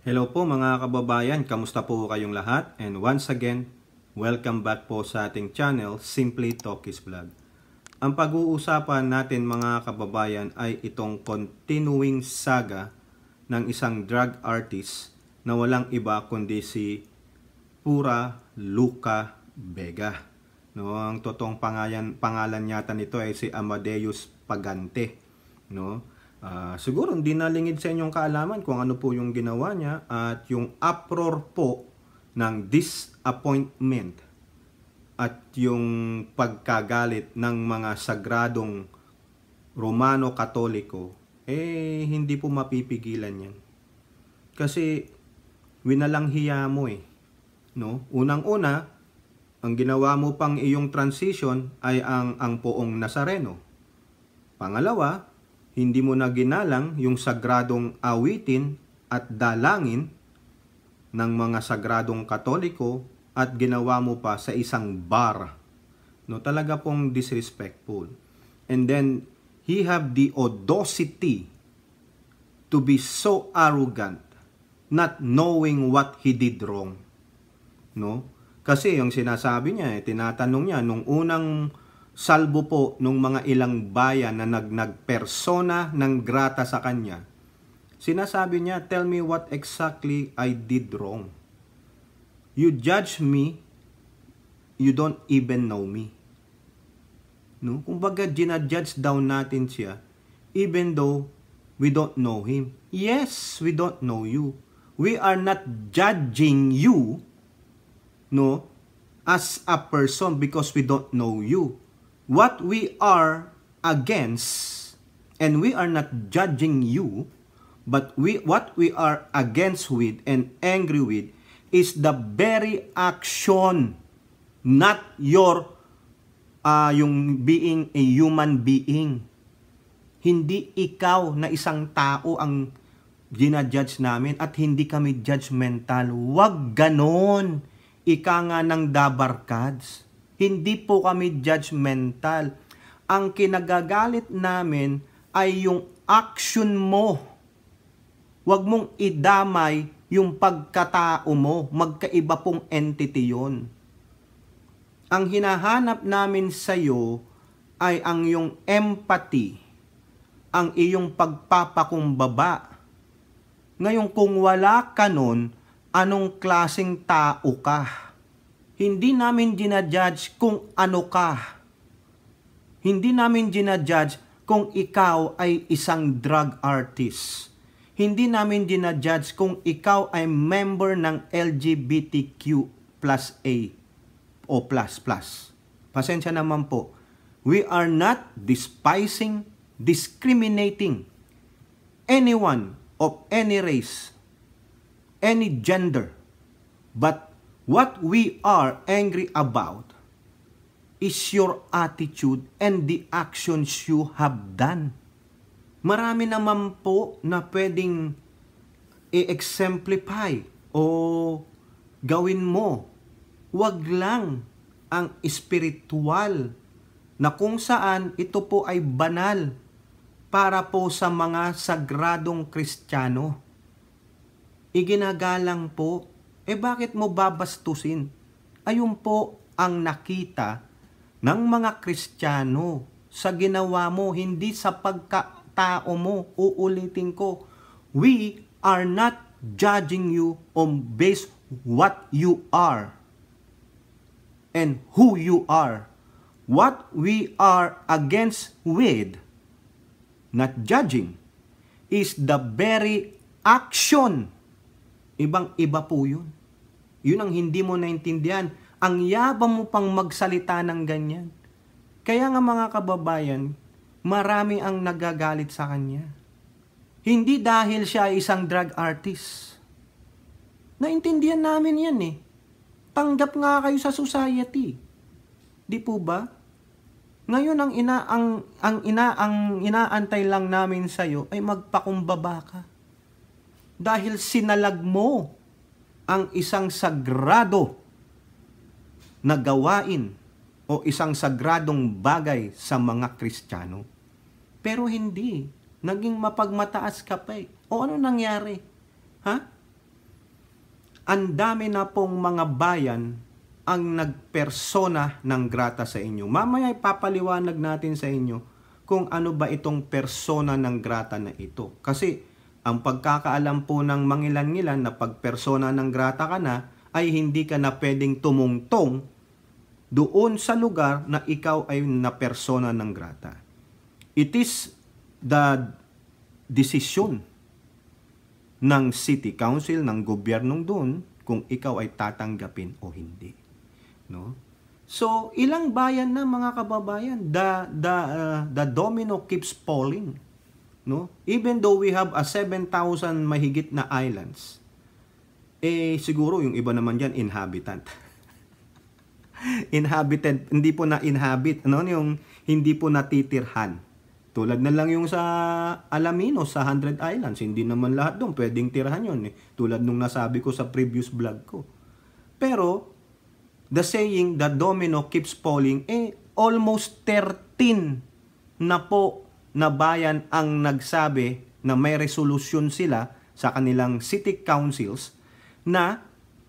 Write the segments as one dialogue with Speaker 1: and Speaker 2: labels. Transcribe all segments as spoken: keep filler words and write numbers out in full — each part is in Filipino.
Speaker 1: Hello po mga kababayan, kamusta po kayong lahat? And once again, welcome back po sa ating channel, Simply Tokis Vlog. Ang pag-uusapan natin mga kababayan ay itong continuing saga ng isang drug artist na walang iba kundi si Pura Luka Vega. No, ang totoong pangalan, pangalan yata nito ay si Amadeus Pagante. No? Uh, siguro hindi nalingid sa inyong kaalaman kung ano po yung ginawa niya at yung uproar po ng disappointment at yung pagkagalit ng mga sagradong Romano-Katoliko, eh hindi po mapipigilan yan. Kasi winalanghiya mo eh. No? Unang-una, ang ginawa mo pang iyong transition ay ang, ang poong Nazareno. Pangalawa, hindi mo na ginalang yung sagradong awitin at dalangin ng mga sagradong Katoliko at ginawa mo pa sa isang bar. No, talaga pong disrespectful. And then, he have the audacity to be so arrogant, not knowing what he did wrong. No? Kasi yung sinasabi niya, eh, tinatanong niya, nung unang salbo po nung mga ilang bayan na nag-nagpersona ng grata sa kanya, sinasabi niya, tell me what exactly I did wrong. You judge me, you don't even know me. No? Kumbaga, ginajudge daw natin siya, even though we don't know him. Yes, we don't know you. We are not judging you, no, as a person because we don't know you. What we are against, and we are not judging you, but we what we are against with and angry with is the very action, not your uh, yung being a human being. Hindi ikaw na isang tao ang ginajudge namin at hindi kami judgmental. Wag ganon. Ika nga ng dabarkads. Hindi po kami judgmental. Ang kinagagalit namin ay yung action mo. Huwag mong idamay yung pagkatao mo. Magkaiba pong entity yon. Ang hinahanap namin sa iyo ay ang iyong empathy, ang iyong pagpapakumbaba. Ngayon kung wala ka nun, anong klaseng tao ka? Hindi namin ginajudge kung ano ka. Hindi namin ginajudge kung ikaw ay isang drug artist. Hindi namin ginajudge kung ikaw ay member ng L G B T Q plus A o plus plus. Pasensya naman po. We are not despising, discriminating anyone of any race, any gender, but what we are angry about is your attitude and the actions you have done. Marami naman po na pwedeng i-exemplify o gawin mo. Wag lang ang espiritual na kung saan ito po ay banal para po sa mga sagradong Kristiyano. Iginagalang po, eh bakit mo babastusin? Ayun po ang nakita ng mga Kristiyano sa ginawa mo, hindi sa pagkatao mo. Uulitin ko, we are not judging you on base what you are and who you are. What we are against with, not judging, is the very action. Ibang-iba po yun. Yun ang hindi mo naintindihan. Ang yabang mo pang magsalita ng ganyan. Kaya nga mga kababayan, marami ang nagagalit sa kanya. Hindi dahil siya ay isang drug artist. Naintindihan namin yan eh. Tanggap nga kayo sa society. Di po ba? Ngayon ang ina ang ang ina ang inaantay lang namin sa iyo ay magpakumbaba ka. Dahil sinalag mo ang isang sagrado na gawain o isang sagradong bagay sa mga Kristiyano. Pero hindi. Naging mapagmataas ka pa eh. O ano nangyari? Ha? ang dami na pong mga bayan ang nagpersona ng grata sa inyo. Mamaya ipapaliwanag natin sa inyo kung ano ba itong persona ng grata na ito. Kasi ang pagkakaalam po ng mangilan-ngilan na pag persona ng grata ka na, ay hindi ka na pwedeng tumungtong doon sa lugar na ikaw ay na persona ng grata. It is the decision ng city council, ng gobyernong doon, kung ikaw ay tatanggapin o hindi. No? So, ilang bayan na mga kababayan, the, the, uh, the domino keeps falling. No? Even though we have a seven thousand mahigit na islands, eh siguro yung iba naman dyan, inhabitant. Inhabited, hindi po na inhabit, ano, yung hindi po natitirhan. Tulad na lang yung sa Alaminos, sa one hundred Islands, hindi naman lahat doon pwedeng tirhan yun. Eh. Tulad nung nasabi ko sa previous vlog ko. Pero, the saying, the domino keeps falling, eh, almost thirteen na po na bayan ang nagsabi na may resolusyon sila sa kanilang city councils na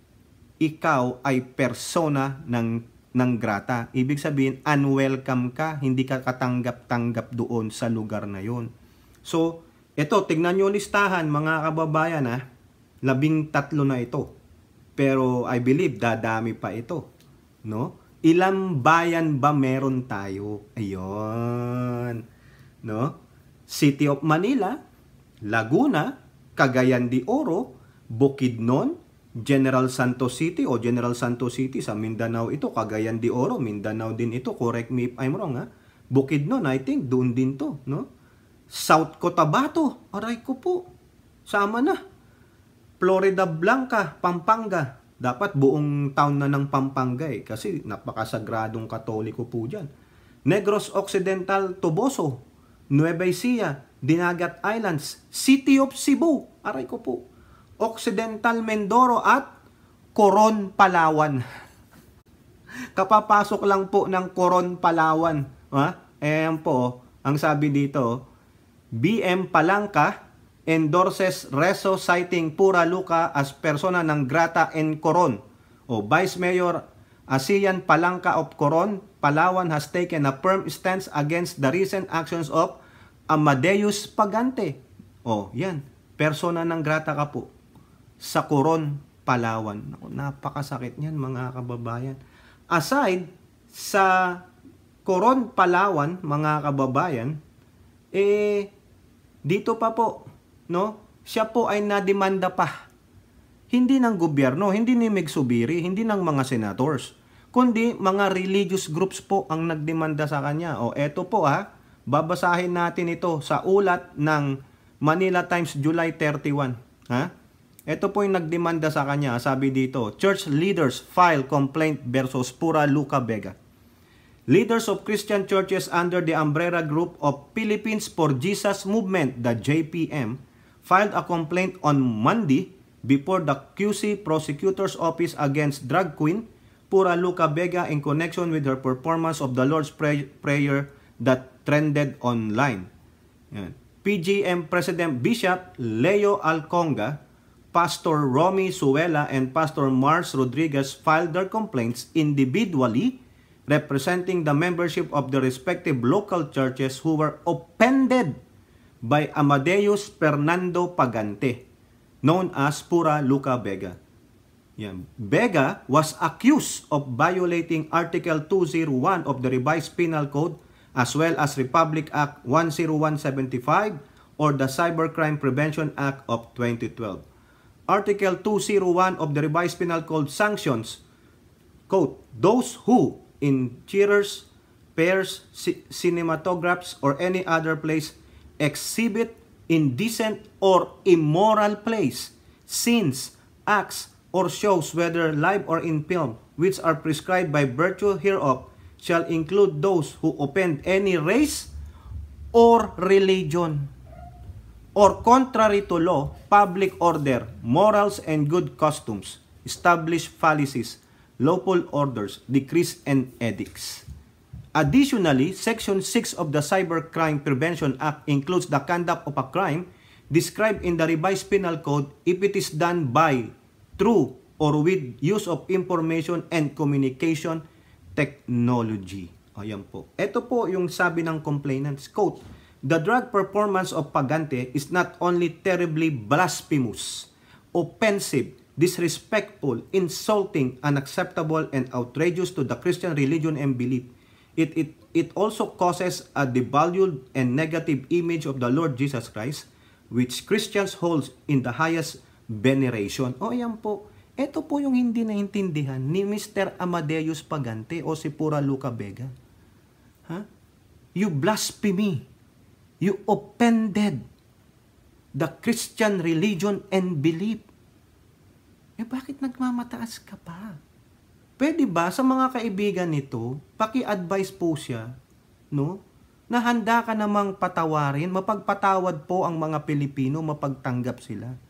Speaker 1: ikaw ay persona ng, ng grata. Ibig sabihin, unwelcome ka, hindi ka katanggap-tanggap doon sa lugar na yon. So, ito, tignan nyo listahan mga kababayan ha, labing tatlo na ito. Pero I believe dadami pa ito. No? Ilang bayan ba meron tayo? Ayun. No? City of Manila, Laguna, Cagayan de Oro, Bukidnon, General Santos City o General Santos City sa Mindanao ito, Cagayan de Oro, Mindanao din ito, correct me if I'm wrong ha. Bukidnon, I think doon din to, no? South Cotabato, aray ko po, sama na. Florida Blanca, Pampanga, dapat buong town na ng Pampanga eh, kasi napakasagradong Katoliko po dyan. Negros Occidental, Toboso, Nueva Ecija, Dinagat Islands, City of Cebu, aray ko po, Occidental Mindoro at Coron, Palawan. Kapapasok lang po ng Coron, Palawan. Ha? Ayan po, ang sabi dito, B M Palangka endorses Reso citing Pura Luka as persona non grata in Coron. O Vice Mayor Asian Palangka of Coron, Palawan has taken a firm stance against the recent actions of Amadeus Pagante. O, yan. Persona non grata ka po sa Coron, Palawan. Naku, napakasakit niyan mga kababayan. Aside sa Coron, Palawan, mga kababayan, eh, dito pa po, no? Siya po ay nademanda pa. Hindi ng gobyerno, hindi ni Megsubiri, hindi ng mga senators, kundi mga religious groups po ang nagdemanda sa kanya. O eto po ha, babasahin natin ito sa ulat ng Manila Times July thirty-one. Ha? Ito po yung nagdemanda sa kanya. Sabi dito, church leaders file complaint versus Pura Luka Vega. Leaders of Christian churches under the umbrella group of Philippines for Jesus Movement, the J P M, filed a complaint on Monday before the Q C Prosecutor's Office against drag queen Pura Luka Vega in connection with her performance of the Lord's Prayer that trended online. Yan. P G M President Bishop Leo Alconga, Pastor Romy Suela, and Pastor Mars Rodriguez filed their complaints individually, representing the membership of the respective local churches who were offended by Amadeus Fernando Pagante, known as Pura Luka Vega. Yan. Vega was accused of violating Article two oh one of the Revised Penal Code as well as Republic Act one oh one seventy-five or the Cybercrime Prevention Act of twenty twelve. Article two oh one of the Revised Penal Code sanctions, quote, those who in theaters, fairs, cinematographs, or any other place exhibit indecent or immoral plays, scenes, acts, or shows, whether live or in film, which are prescribed by virtue hereof, shall include those who offend any race or religion, or contrary to law, public order, morals, and good customs, established policies, lawful orders, decrees, and edicts. Additionally, Section six of the Cybercrime Prevention Act includes the conduct of a crime described in the Revised Penal Code if it is done by, through, or with use of information and communication technology. Ayan po. Ito po yung sabi ng complainants. Quote, "The drug performance of Pagante is not only terribly blasphemous, offensive, disrespectful, insulting, unacceptable, and outrageous to the Christian religion and belief. It, it, it also causes a devalued and negative image of the Lord Jesus Christ, which Christians hold in the highest veneration." O yan po. Ito po yung hindi naintindihan ni Mister Amadeus Pagante o si Pura Luka Vega. Huh? You blasphemy. You offended the Christian religion and belief. Eh bakit nagmamataas ka pa? Pwede ba sa mga kaibigan nito, paki-advise po siya, no? Na handa ka namang patawarin, mapagpatawad po ang mga Pilipino, mapagtanggap sila.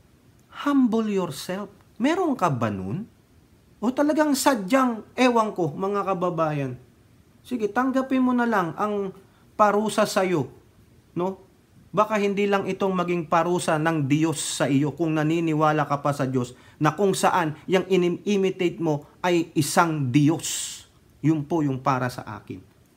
Speaker 1: Humble yourself. Meron ka ba nun? O talagang sadyang, ewan ko, mga kababayan. Sige, tanggapin mo na lang ang parusa sa'yo, no? Baka hindi lang itong maging parusa ng Diyos sa iyo kung naniniwala ka pa sa Diyos na kung saan yung in-imitate mo ay isang Diyos. Yun po yung para sa akin.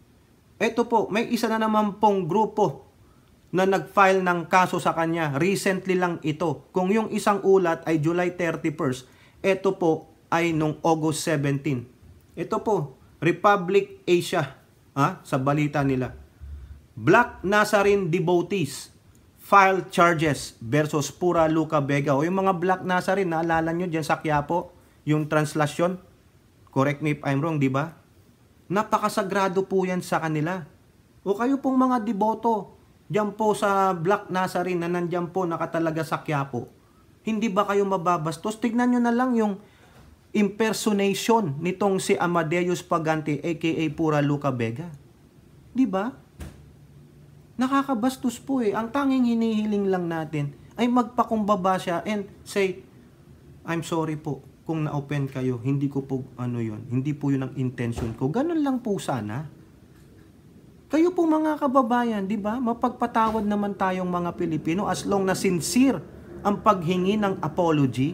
Speaker 1: Ito po, may isa na naman pong grupo na nag-file ng kaso sa kanya. Recently lang ito. Kung yung isang ulat ay July thirty-first, ito po ay nung August seventeenth. Ito po, Republic Asia, ha, sa balita nila. Black Nazarene devotees file charges versus Pura Luka Vega. O yung mga Black Nazarene, naalala nyo dyan sa Quiapo, yung translasyon, correct me if I'm wrong, di ba? Napakasagrado po yan sa kanila. O kayo pong mga deboto, dyan po sa Black Nazarene na nandyan po nakatalaga sa Quiapo, hindi ba kayo mababastos? Tignan nyo na lang yung impersonation nitong si Amadeus Pagante aka Pura Luka Vega. Di ba? Nakakabastos po eh. Ang tanging hinihiling lang natin ay magpakumbaba siya and say, I'm sorry po kung na-open kayo. Hindi ko po ano yun. Hindi po yun ang intention ko. Ganun lang po sana. Kayo po mga kababayan, di ba? Mapagpatawad naman tayong mga Pilipino as long na sincere ang paghingi ng apology.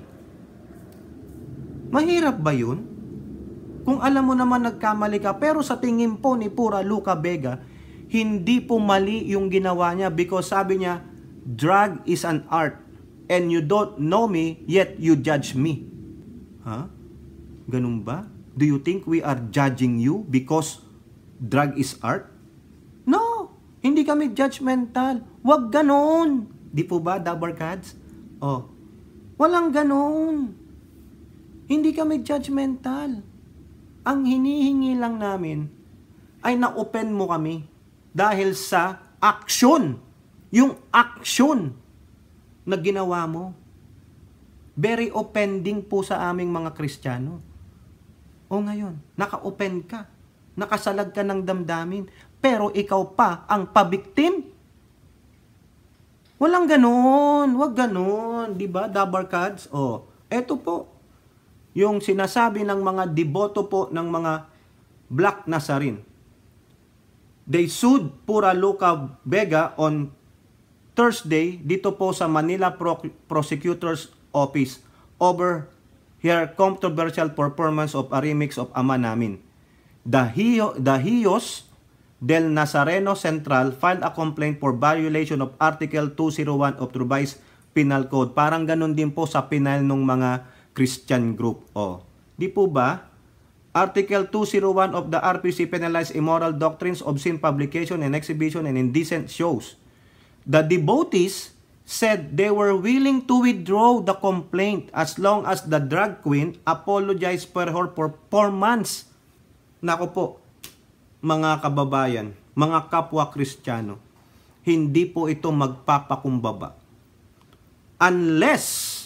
Speaker 1: Mahirap ba yun? Kung alam mo naman nagkamali ka, pero sa tingin po ni Pura Luka Vega, hindi po mali yung ginawa niya because sabi niya, drug is an art and you don't know me yet you judge me. Ha? Ganun ba? Do you think we are judging you because drug is art? No! Hindi kami judgmental. Wag ganon. Di po ba, Dabber Cats? Oh. Walang ganon. Hindi kami judgmental. Ang hinihingi lang namin ay na-open mo kami. Dahil sa action, yung action na ginawa mo, very offending po sa aming mga Kristiyano. O ngayon, naka-open ka, nakasalag ka ng damdamin, pero ikaw pa ang pabiktim. Walang ganon, wag ganon, di ba, Dabber Cats? O, eto po, yung sinasabi ng mga deboto po ng mga Black Nazarene. They sued Pura Luka Vega on Thursday dito po sa Manila Pro Prosecutor's Office over her controversial performance of a remix of Ama Namin. The, Hio, the Hios del Nazareno Central filed a complaint for violation of Article two oh one of the Revised Penal Code. Parang ganun din po sa penal ng mga Christian group. O, di po ba? Article two oh one of the R P C penalizes immoral doctrines, obscene publication and exhibition and indecent shows. The devotees said they were willing to withdraw the complaint as long as the drag queen apologized for her performance. Nako po, mga kababayan, mga kapwa Kristiyano, hindi po ito magpapakumbaba unless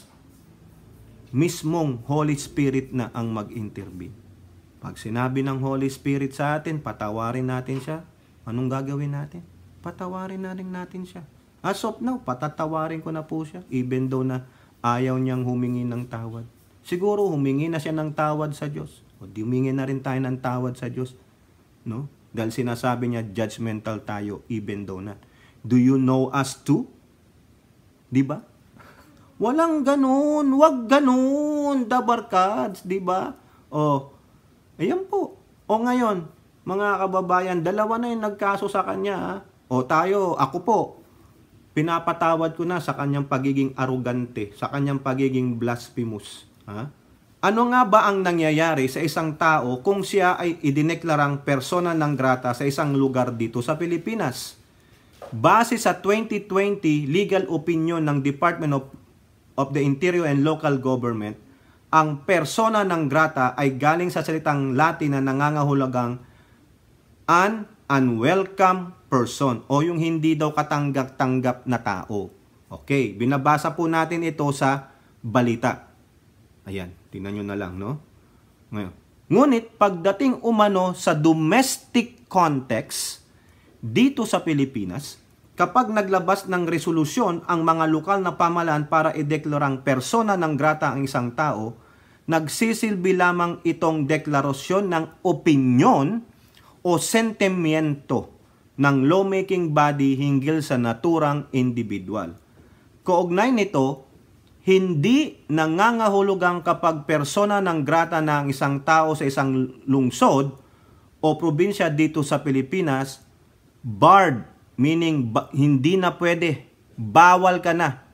Speaker 1: mismong Holy Spirit na ang mag-intervene. Pag sinabi ng Holy Spirit sa atin, patawarin natin siya. Anong gagawin natin? Patawarin na rin natin siya. As of now, patatawarin ko na po siya. Even though na ayaw niyang humingi ng tawad. Siguro humingi na siya ng tawad sa Diyos. O di humingi na rin tayo ng tawad sa Diyos. No? Dahil sinasabi niya, judgmental tayo even though na. Do you know us too? Di ba? Walang ganun. Wag ganun. Dabarkads, di ba? O, ayan po. O ngayon, mga kababayan, dalawa na yung nagkaso sa kanya. Ha? O tayo, ako po, pinapatawad ko na sa kanyang pagiging arugante, sa kanyang pagiging blasphemous. Ha? Ano nga ba ang nangyayari sa isang tao kung siya ay idineklarang persona non grata sa isang lugar dito sa Pilipinas? Base sa twenty twenty legal opinion ng Department of, of the Interior and Local Government, ang persona non grata ay galing sa salitang Latin na nangangahulugang an unwelcome person o yung hindi daw katanggap-tanggap na tao. Okay, binabasa po natin ito sa balita. Ayan, tingnan nyo na lang, no? Ngayon, ngunit pagdating umano sa domestic context dito sa Pilipinas, kapag naglabas ng resolusyon ang mga lokal na pamahalaan para ideklarang persona non grata ang isang tao, nagsisilbi lamang itong deklarasyon ng opinyon o sentimiento ng lawmaking body hinggil sa naturang individual. Kaugnay nito, hindi nangangahulugang kapag persona non grata na ang isang tao sa isang lungsod o probinsya dito sa Pilipinas, barred, meaning ba, hindi na pwede, bawal ka na.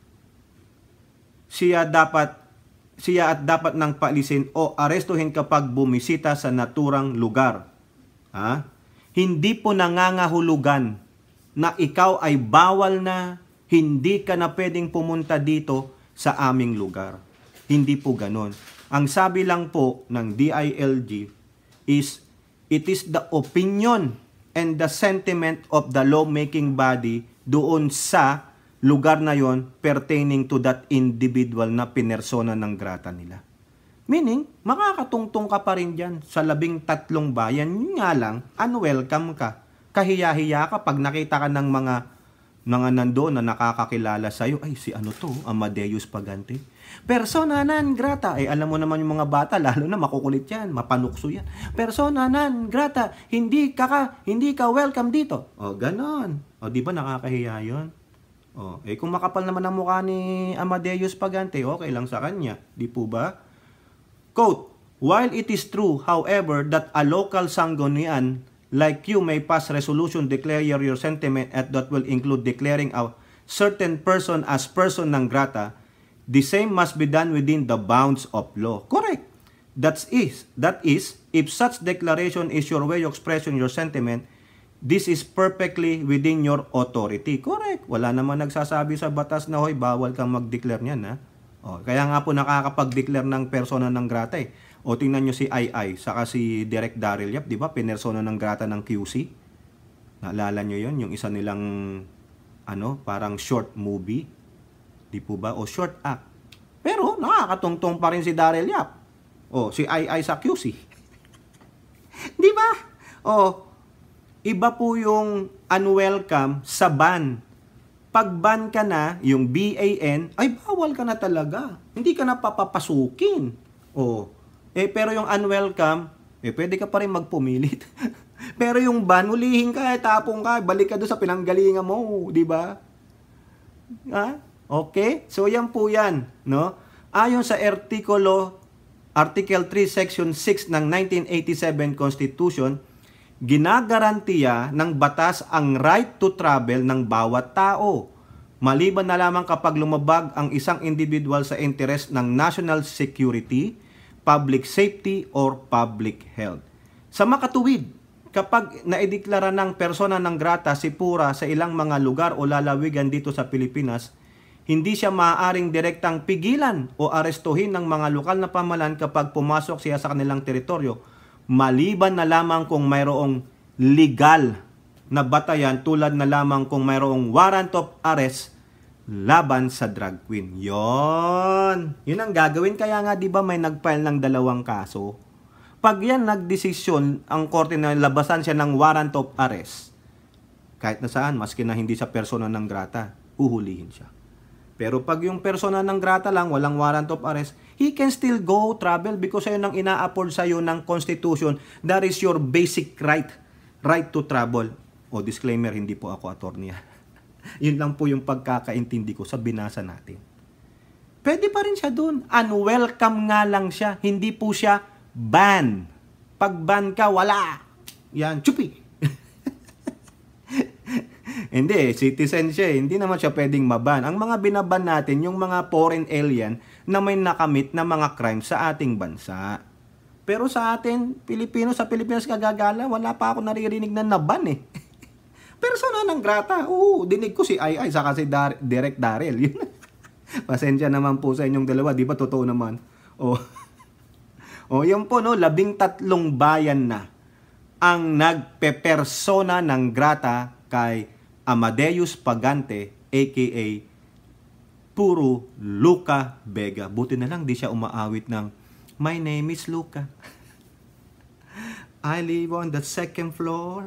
Speaker 1: Siya dapat siya at dapat nang paalisin o arestuhin kapag bumisita sa naturang lugar. Ha? Hindi po nangangahulugan na ikaw ay bawal na, hindi ka na pwedeng pumunta dito sa aming lugar. Hindi po ganon. Ang sabi lang po ng D I L G is, it is the opinion and the sentiment of the lawmaking body doon sa lugar na yon pertaining to that individual na pinersona non grata nila. Meaning, makakatungtong ka pa rin dyan sa labing tatlong bayan. Yun nga lang, unwelcome ka. Kahiya-hiya ka pag nakita ka ng mga mga nandoon na nakakakilala sa'yo. Ay, si ano to? Amadeus Pagante. Persona non grata. Eh, alam mo naman yung mga bata, lalo na makukulit yan, mapanukso yan. Persona non grata. Hindi ka ka, hindi ka welcome dito. O, ganon. O, di ba nakakahiya yun? O, eh, kung makapal naman ang mukha ni Amadeus Pagante, okay lang sa kanya. Di po ba? Quote, while it is true, however, that a local Sanggunian like you may pass resolution declare your sentiment and that will include declaring a certain person as person non grata, the same must be done within the bounds of law. Correct. That is, that is, if such declaration is your way of expressing your sentiment, this is perfectly within your authority. Correct. Wala naman nagsasabi sa batas na, hoy, bawal kang mag-declare niyan, ha? O, kaya nga po nakakapag-declare ng persona non grata eh. O tingnan nyo si I I, saka si Direk Daryl Yap, di ba? Pinersona non grata ng Q C. Naalala nyo yon, yung isa nilang, ano, parang short movie. Di po ba? O short act. Pero nakakatungtong pa rin si Daryl Yap. O, si I I sa Q C. Di ba? O, iba po yung unwelcome sa ban. Pag ban ka na, yung B A N, ay bawal ka na talaga. Hindi ka na papapasukin. O, eh pero yung unwelcome, eh pwede ka pa rin magpumilit. Pero yung ban, ulihin ka, eh, tapong ka, balik ka doon sa pinanggalingan mo, di ba? Ha? Okay? So yan po yan, no? Ayon sa artikulo Article three Section six ng nineteen eighty-seven Constitution, ginagarantiya ng batas ang right to travel ng bawat tao, maliban na lamang kapag lumabag ang isang individual sa interes ng national security, public safety, or public health. Sa makatuwid, kapag naideklara ng persona non grata si Pura sa ilang mga lugar o lalawigan dito sa Pilipinas, hindi siya maaaring direktang pigilan o arestuhin ng mga lokal na pamahalaan kapag pumasok siya sa kanilang teritoryo, maliban na lamang kung mayroong legal na batayan tulad na lamang kung mayroong warrant of arrest laban sa drag queen. Yon. Yun ang gagawin. Kaya nga di ba may nag-file ng dalawang kaso? Pag yan nagdesisyon ang korte na labasan siya ng warrant of arrest, kahit na saan, maski na hindi sa persona non grata, uhulihin siya. Pero pag yung persona non grata lang, walang warrant of arrest, he can still go travel because ayun ang ina-afford sa'yo ng Constitution. That is your basic right, right to travel. O disclaimer, hindi po ako attorney. Yun lang po yung pagkakaintindi ko sa binasa natin. pwede pa rin siya dun. Unwelcome nga lang siya. Hindi po siya ban. Pag ban ka, wala. Yan, chupi. Hindi, citizen siya eh. Hindi naman siya pwedeng maban. Ang mga binaban natin, yung mga foreign alien na may nakamit na mga crime sa ating bansa. Pero sa atin, Pilipino, sa Pilipinas kagagala, wala pa ako naririnig na naban eh. Persona non grata. Oo, dinig ko si Ai Ai saka si Dar Direct Daryl. Yun. Pasensya naman po sa inyong dalawa, di ba totoo naman? Oh. Oh, yun po no, labing tatlong bayan na ang nagpe-persona non grata kay Amadeus Pagante aka Pura Luka Vega. Buti na lang di siya umaawit ng My name is Luka. I live on the second floor.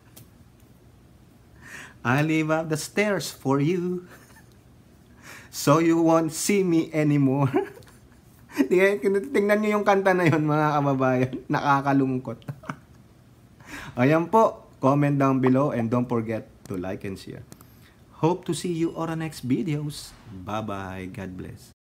Speaker 1: I live up the stairs for you. So you won't see me anymore. Tingnan niyo yung kanta na yun mga kababayan. Nakakalungkot. Ayan po. Comment down below and don't forget to like and share. Hope to see you on the next videos. Bye-bye. God bless.